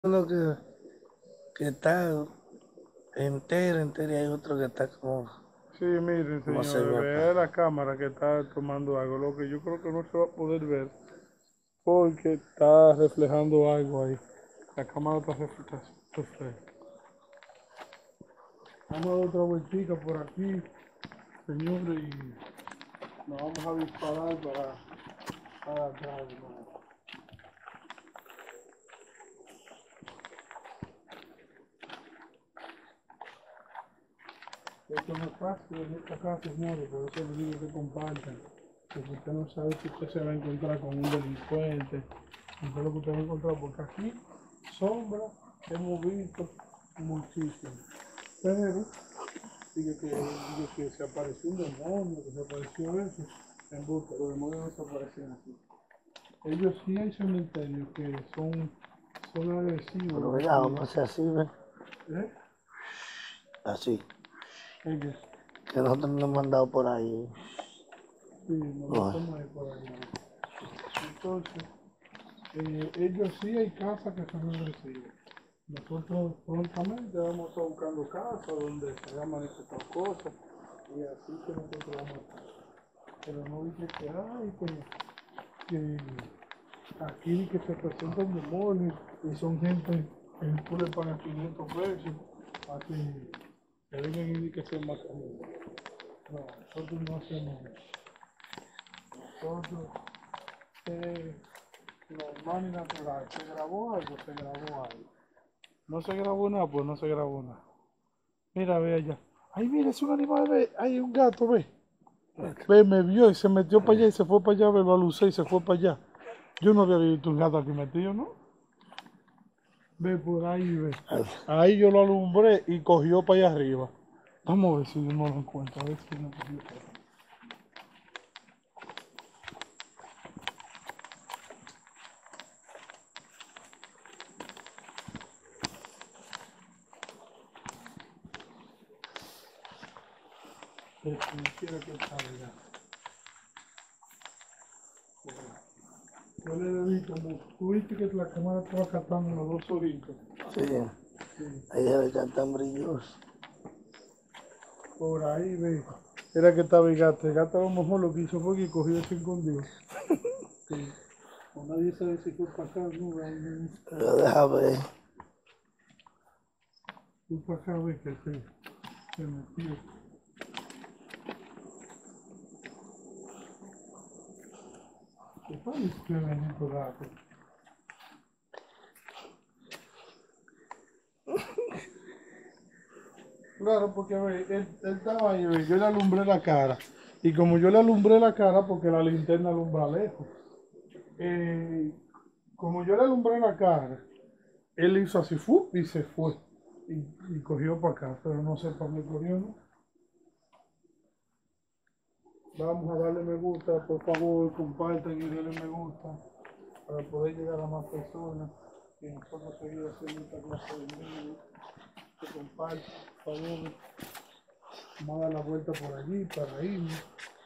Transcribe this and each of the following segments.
Uno que está entero, y hay otro que está Sí, miren, como señores, semi vea apagado. la cámara que está tomando algo, lo que yo creo que no se va a poder ver porque está reflejando algo ahí. La cámara está refleja. Vamos a dar otra vueltica por aquí, señores, y nos vamos a disparar para atrás, hermano. Esto no es fácil en esta casa, señores, por eso les digo que compartan. Porque usted no sabe si usted se va a encontrar con un delincuente, no sé lo que usted va a encontrar, porque aquí sombra hemos visto muchísimo. Pero digo que se apareció un demonio, que se apareció eso, en busca, los demonios no se aparecen así. Ellos sí hay cementerios que son Pero agresivos mira, vamos a hacer así, ¿ves? ¿eh? Así. Ellos, Que nosotros nos hemos mandado por ahí. sí, nos No, metemos ahí por ahí. Entonces, ellos sí hay casas que son agresivas. Nosotros prontamente vamos a estar buscando casas donde se hagan manifestar cosas y así que nosotros vamos a estar. Pero no dice que hay, que aquí que se presentan demonios y son gente que tú le pagas 500 pesos para que vengan y que se matan. No, nosotros no hacemos eso. Nosotros normal y natural. ¿Se grabó algo? Se grabó algo. No se grabó nada, pues no se grabó nada. Mira, ve allá. Ay, mira, es un animal, ve. Hay un gato, ve. Ve, me vio y se metió para allá y se fue para allá, ve, lo alucé y se fue para allá. Yo no había visto un gato aquí metido, ¿no? Ve por ahí, ve. Ahí yo lo alumbré y cogió para allá arriba. Vamos a ver si yo no lo encuentro, a ver si no cogió para allá. Como quiera que salga. Ya. Yo le vi como, tú viste que la cámara estaba captando los dos oritos. sí. Sí. Ahí se ve que están brillosos. Por ahí, ve. Era que estaba el gato. El gato a lo mejor lo que hizo fue que cogió y se escondió. Sí. O nadie sabe si fue para acá, no, realmente. Pero deja ver. Fue para acá, ve que se metió. ¿Qué parece que bendito gato? Claro, porque ve, él estaba ahí, ve, yo le alumbré la cara. Y como yo le alumbré la cara, porque la linterna alumbra lejos, eh, como yo le alumbré la cara, él hizo así, ¡fu! Y se fue. Y cogió para acá, pero no sé para dónde cogió, ¿no? Vamos a darle me gusta, por favor, compartan y denle me gusta para poder llegar a más personas y nosotros seguir haciendo esta clase de vídeos. Que compartan, por favor. Vamos a dar la vuelta por allí para irnos.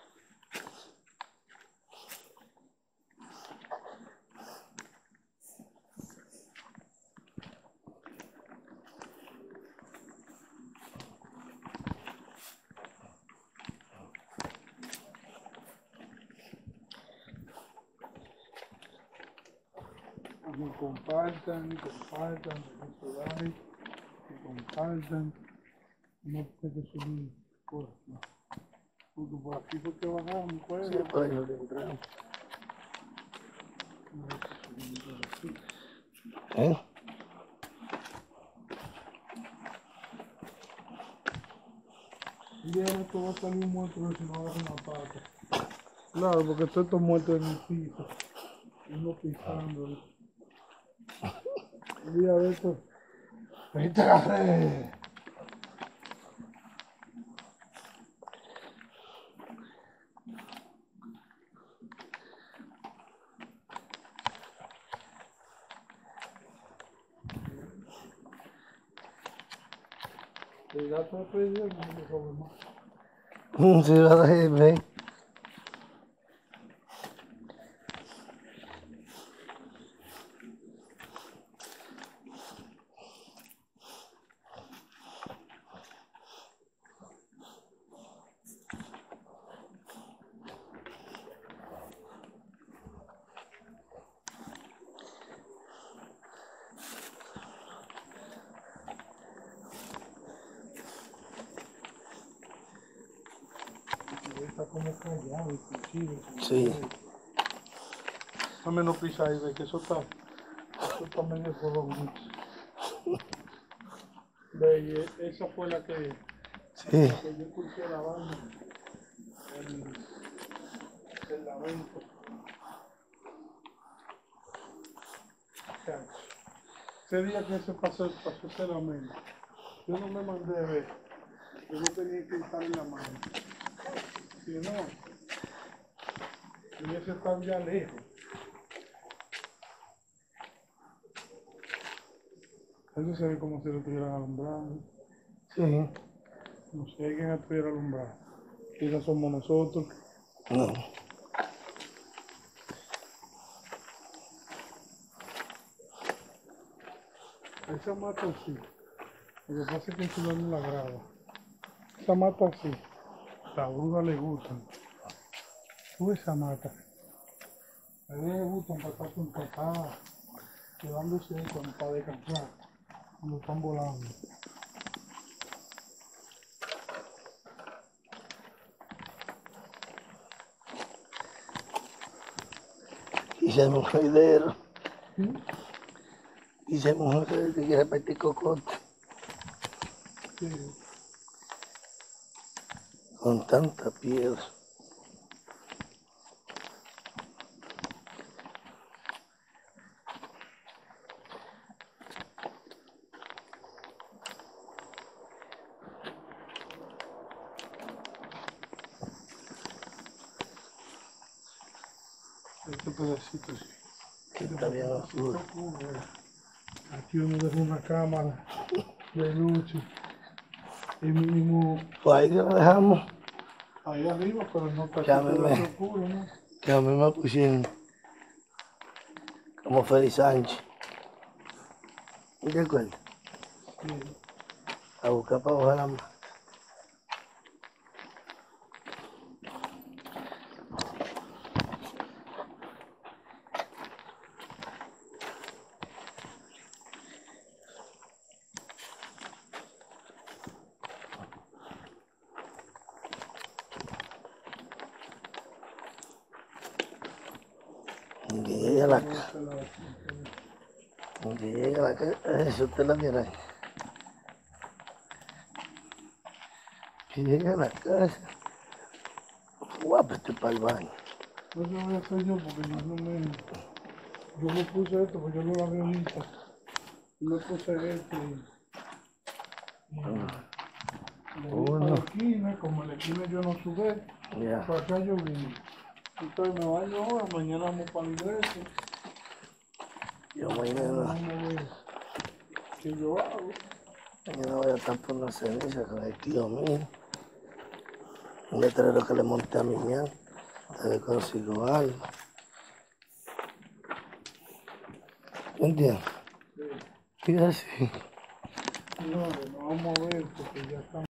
Y compartan, y compartan, denle like, y compartan. No sé qué subir por aquí. Porque por aquí fue que bajamos, pues. Sí, por ahí no le entramos. No sé si subir por aquí. ¿Eh? Un día esto va a salir un monstruo si no agarra una pata. Claro, porque todos estos muertos en el piso. Uno pisándolo. Un día de esto. ¡Ahí te agarré! El gato de perdido no me robe más. Sí, va a ver. está como callado, inclusive. Sí. Dame no pisar ahí, ve que eso está medio colón. Ve, y esa fue la que Sí. yo puse la banda, el lamento. Ese día que se pasó ese lamento, yo no me mandé a ver, yo no tenía que estar en la mano. Si no, yo hubiese estado ya lejos. Eso se ve como si lo estuvieran alumbrando. Sí. No sé, alguien estuviera alumbrando. Quizás somos nosotros. No. Esa mata sí. Lo que pasa es que el ciudad no la graba. Esa mata sí. La bruja le gustan. Tú esa mata. A ellos les gustan para estar contratadas, quedándose para descansar, cuando están volando. Hicimos un juidero. ¿Sí? Hicimos un juidero que quiere repetir cocote. Sí. Con tanta piedra. Este pedacito sí. Está bien oscuro. Aquí uno deja una cámara de noche. Y mínimo Pues ahí que lo dejamos. ahí arriba, pero no está Ya aquí me- todo oscuro, ¿no? Que a mí me pusieron como Félix Sánchez. ¿Te acuerdas? Sí. A buscar para bajar la mano. Que llegue a la casa. Que llegue a la casa. Eso usted la viera ahí. Que llegue a la casa. Guapo, estoy para el baño. No se voy a hacer yo porque yo no me... Yo me puse esto porque yo no la veo ahorita. Yo me puse esto y Uno. a la esquina, como en la esquina yo no subí, Ya. para acá yo vine. Entonces me baño ahora, mañana vamos para la iglesia. Yo Mañana mañana, vamos a ver qué yo hago. mañana voy a estar por una ceniza con el tío mío. Un letrero que le monté a mi ñan. A ver consigo algo. ¿Entiendes? Sí. Y así. No, no vamos a ver porque ya estamos.